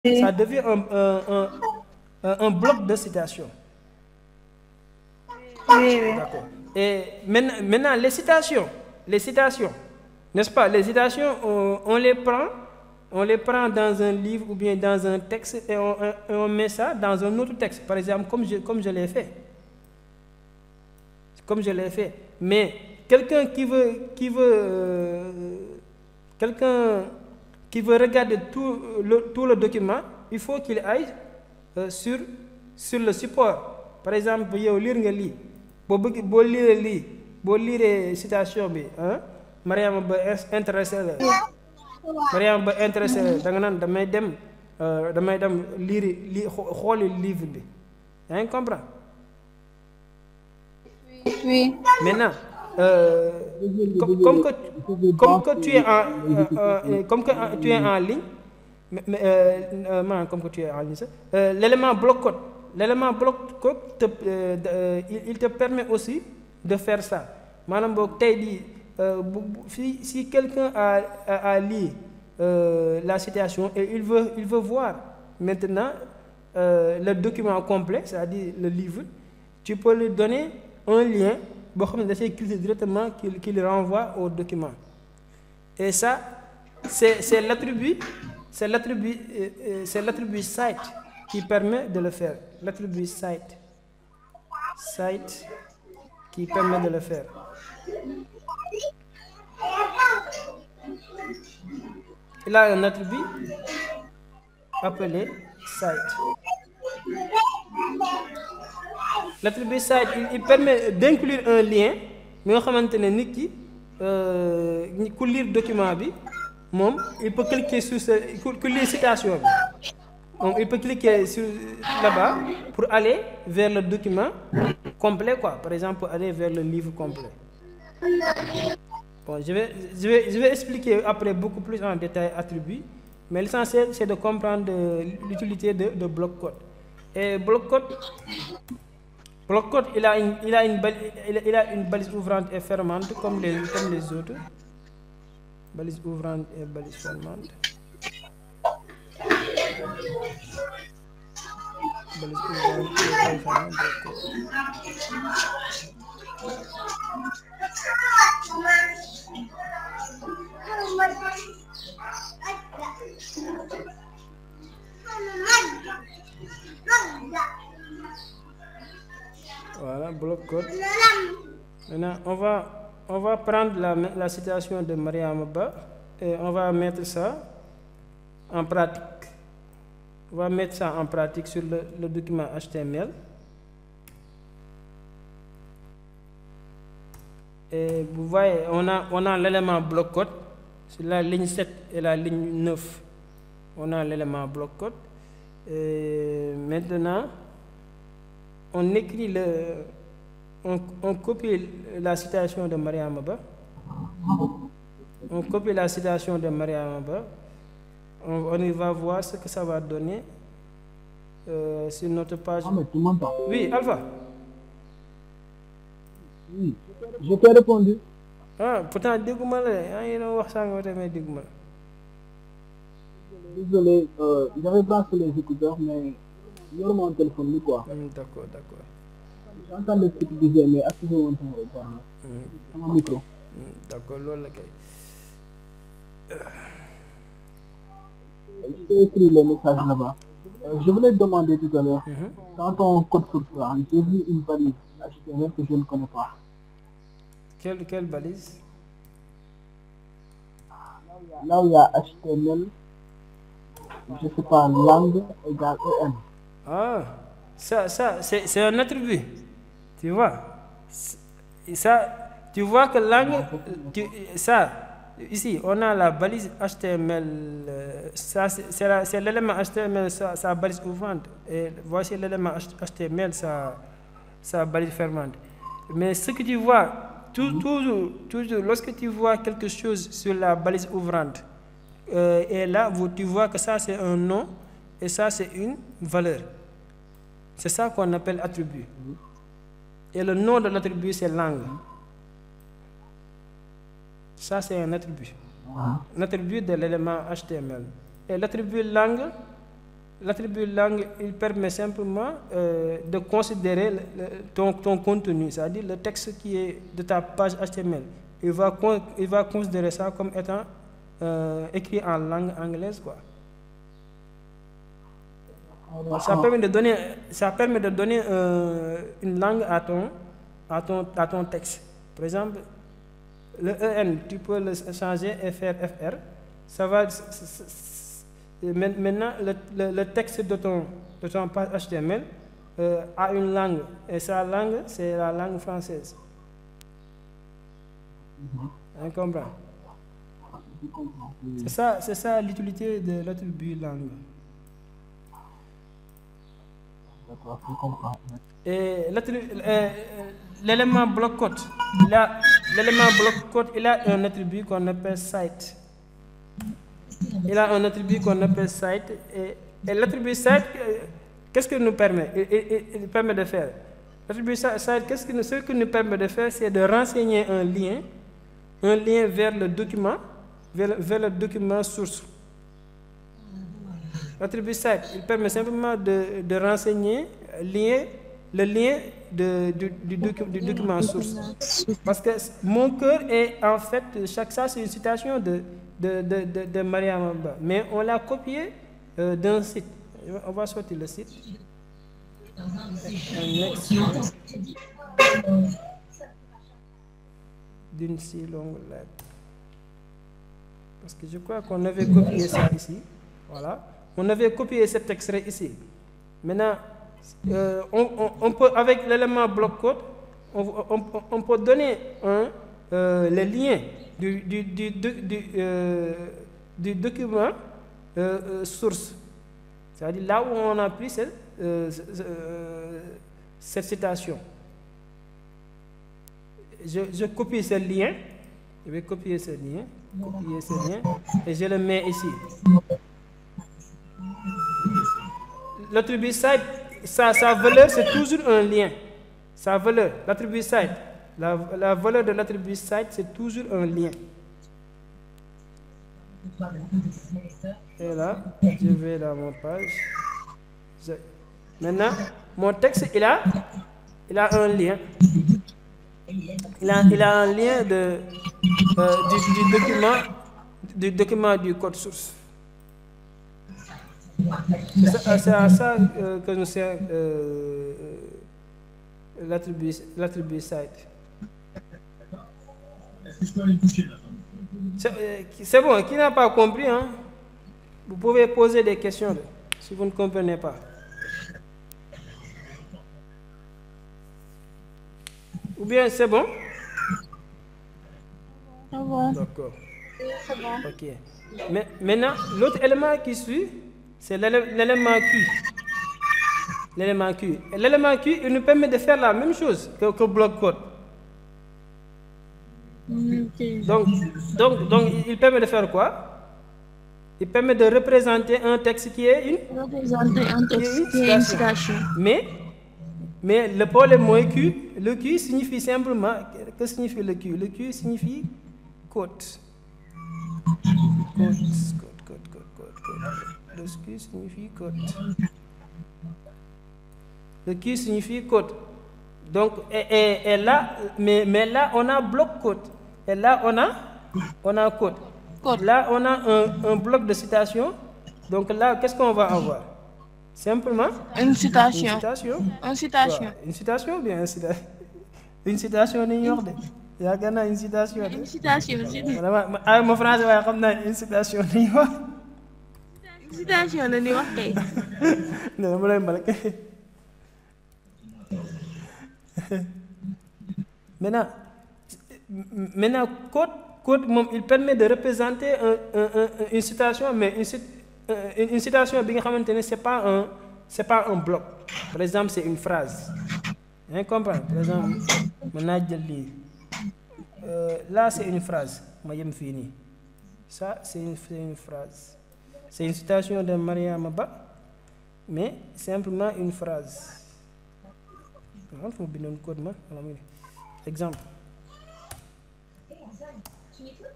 ça devient un bloc de citation. Oui, oui. D'accord. Et maintenant les citations, n'est-ce pas? Les citations, on les prend dans un livre ou bien dans un texte et on met ça dans un autre texte. Par exemple, comme je l'ai fait. Comme je l'ai fait. Mais quelqu'un quelqu'un qui veut regarder tout le document, il faut qu'il aille sur le support. Par exemple, yow lire nga lii boo lire citation bi Mariama Ba intéressé la Mariama Ba intéressé la da nga naan damay dem lire xooli livre bi yaa ngi comprendre. Oui. Maintenant, comme que tu es en ligne, comme que tu es en ligne, l'élément bloc-code il te permet aussi de faire ça. Maanaam boog tey jii si quelqu'un a lu la citation et il veut voir maintenant le document complet, c'est-à-dire le livre, tu peux lui donner un lien boo xam ne dafay cliquer directement qui le renvoie au document. Et ça c'est l'attribut site qui permet de le faire. L'attribut site qui permet de le faire. Il a un attribut appelé site. L'attribut site il permet d'inclure un lien mi nga xamante ne nit ki ku lire document bi moom il peut cliquer sur ku lire citation bi donc il peut cliquer sur là-bas pour aller vers le document complet, quoi. Par exemple, aller vers le livre complet. Bon, je vais expliquer après beaucoup plus en détail attributs, mais l'essentiel c'est de comprendre l'utilité de bloc-code. Et bloc-code, il a une balise ouvrante et fermante comme les autres. Balise ouvrante et balise fermante. Balise ouvrante et balise fermante. Voilà, bloc-code. Maintenant, on va prendre la citation de Mariama Ba et on va mettre ça en pratique. On va mettre ça en pratique sur le document HTML. Et vous voyez, on a l'élément bloc-code sur la ligne 7 et la ligne 9. On a l'élément bloc-code. Et maintenant, on écrit on copie la citation de Mariama Ba. On copie la citation de Mariama Ba. On y va voir ce que ça va donner sur notre page. Ah, mais tu m'entends? Oui, Alpha. Oui, je t'ai répondu. Ah, pourtant, dégouma là, il y a un wax sang mais dégouma. Désolé, j'avais branché les écouteurs, mais il y a mon téléphone, quoi. D'accord. J'entendais ce que tu disais, mais activé mon micro. D'accord, loolu la kay. Je t'ai écrit le message là-bas. Je voulais te demander tout à l'heure, dans ton code source, j'ai vu une balise HTML que je ne connais pas. Quelle balise? Là où il y a HTML, je sais pas, langue égale EN. Ah, ça c'est un attribut. Tu vois? Ça, tu vois que langue, ici, on a la balise HTML, ça c'est l'élément HTML, sa balise ouvrante, et voici l'élément HTML, sa balise fermante. Mais ce que tu vois, toujours, lorsque tu vois quelque chose sur la balise ouvrante, et là, tu vois que ça c'est un nom, et ça c'est une valeur. C'est ça qu'on appelle attribut. Et le nom de l'attribut c'est langue. Ça c'est un attribut. Un attribut de l'élément HTML. Et l'attribut langue, l'attribut langue, il permet simplement de considérer ton contenu, c'est-à-dire le texte qui est de ta page HTML. Il va considérer ça comme étant écrit en langue anglaise, quoi. Ça permet de donner une langue à ton texte. Par exemple, le EN, tu peux le changer et faire FR. Ça va. Maintenant, le texte de ton page HTML a une langue, et sa langue, c'est la langue française. On comprend? C'est ça l'utilité de l'attribut langue. D'accord, je comprends. Et l'élément bloc-code, il a un attribut qu'on appelle site. Il a un attribut qu'on appelle site. Et l'attribut site, qu'est-ce qu'il nous permet? Il permet de faire. L'attribut site, ce qu'il nous permet de faire, c'est de renseigner un lien vers le document, vers le document source. L'attribut site, il permet simplement de renseigner le lien du document source. Parce que mon cœur est en fait, ça c'est une citation de Mariama Ba, mais on l'a copié d'un site. On va sortir le site. D'une si longue lettre. Parce que je crois qu'on avait copié ça ici. Voilà. On avait copié cet extrait ici. Maintenant, on peut, avec l'élément bloc-code, on peut donner le lien du document source. C'est-à-dire là où on a pris cette citation. Je copie ce lien. Je vais copier ce lien. Et je le mets ici. L'attribut site, sa valeur, c'est toujours un lien. Sa valeur, l'attribut site, la valeur de l'attribut site, c'est toujours un lien. Et là, je vais dans mon page. Maintenant, mon texte, il a un lien. Il a un lien du document du code source. C'est à ça que nous sert l'attribut site. C'est bon, qui n'a pas compris, hein? Vous pouvez poser des questions si vous ne comprenez pas. Ou bien c'est bon? C'est bon. D'accord. C'est bon. Ok. Mais maintenant, l'autre élément qui suit, c'est l'élément Q. L'élément Q. Et l'élément Q, il nous permet de faire la même chose que bloc code. Donc, il permet de faire quoi? Il permet de représenter un texte qui est une citation. Mais le problème est Q. Le Q signifie simplement. Que signifie le Q? Le Q signifie quote. Le Q signifie quote. Le Q signifie quote. Donc, et là, mais là, on a bloc quote. Et là, on a quote. Là, on a un bloc de citation. Donc là, qu'est-ce qu'on va avoir? Simplement une citation. Une citation ou bien une citation de York. Il y a une citation. Une citation. Mon français va comme une citation de York. Une citation de York. Non, je ne sais pas. Maintenant, code, il permet de représenter une citation, mais une citation, ce n'est pas un bloc. Par exemple, c'est une phrase. Vous comprenez? Par exemple, là, c'est une phrase. Ça, c'est une phrase. C'est une citation de Mariama Ba, mais simplement une phrase. Exemple.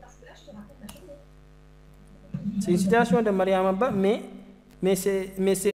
C'est une citation de Mariama Ba, mais c'est